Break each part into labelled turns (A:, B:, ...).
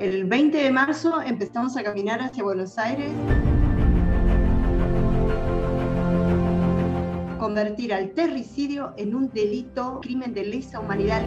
A: El 20 de marzo empezamos a caminar hacia Buenos Aires, convertir al terricidio en un delito, crimen de lesa humanidad.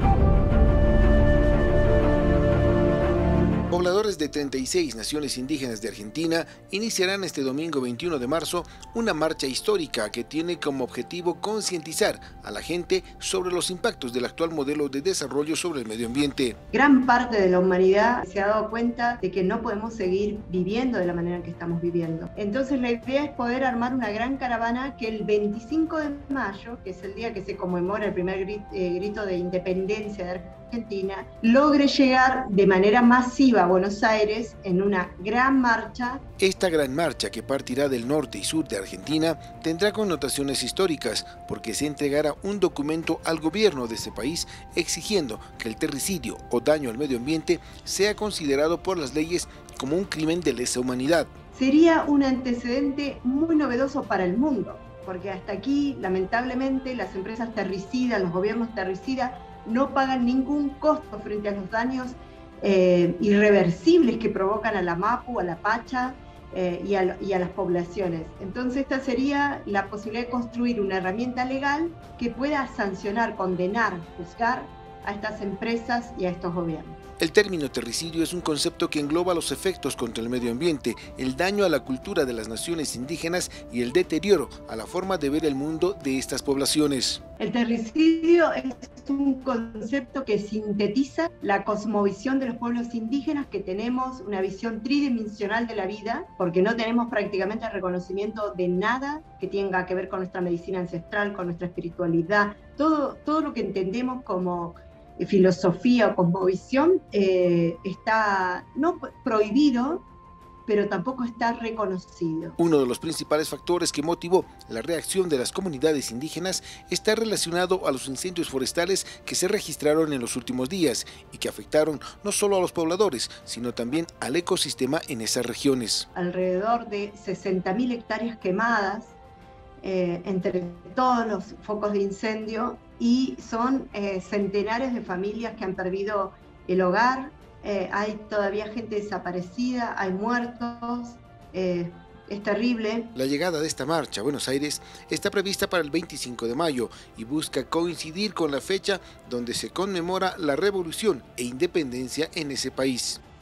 B: Pobladores de 36 naciones indígenas de Argentina iniciarán este domingo 21 de marzo una marcha histórica que tiene como objetivo concientizar a la gente sobre los impactos del actual modelo de desarrollo sobre el medio ambiente.
A: Gran parte de la humanidad se ha dado cuenta de que no podemos seguir viviendo de la manera en que estamos viviendo. Entonces la idea es poder armar una gran caravana que el 25 de mayo, que es el día que se conmemora el primer grito de independencia de Argentina, logre llegar de manera masiva a Buenos Aires en una gran marcha.
B: Esta gran marcha, que partirá del norte y sur de Argentina, tendrá connotaciones históricas porque se entregará un documento al gobierno de ese país exigiendo que el terricidio o daño al medio ambiente sea considerado por las leyes como un crimen de lesa humanidad.
A: Sería un antecedente muy novedoso para el mundo, porque hasta aquí, lamentablemente, las empresas terricidas, los gobiernos terricidas, no pagan ningún costo frente a los daños irreversibles que provocan a la Mapu, a la Pacha y a las poblaciones. Entonces esta sería la posibilidad de construir una herramienta legal que pueda sancionar, condenar, juzgar a estas empresas y a estos gobiernos.
B: El término terricidio es un concepto que engloba los efectos contra el medio ambiente, el daño a la cultura de las naciones indígenas y el deterioro a la forma de ver el mundo de estas poblaciones.
A: El terricidio es un concepto que sintetiza la cosmovisión de los pueblos indígenas, que tenemos una visión tridimensional de la vida, porque no tenemos prácticamente reconocimiento de nada que tenga que ver con nuestra medicina ancestral, con nuestra espiritualidad, todo lo que entendemos como filosofía o cosmovisión está no prohibido, pero tampoco está reconocido.
B: Uno de los principales factores que motivó la reacción de las comunidades indígenas está relacionado a los incendios forestales que se registraron en los últimos días y que afectaron no solo a los pobladores, sino también al ecosistema en esas regiones.
A: Alrededor de 60.000 hectáreas quemadas entre todos los focos de incendio, y son centenares de familias que han perdido el hogar, hay todavía gente desaparecida, hay muertos, es terrible.
B: La llegada de esta marcha a Buenos Aires está prevista para el 25 de mayo y busca coincidir con la fecha donde se conmemora la revolución e independencia en ese país.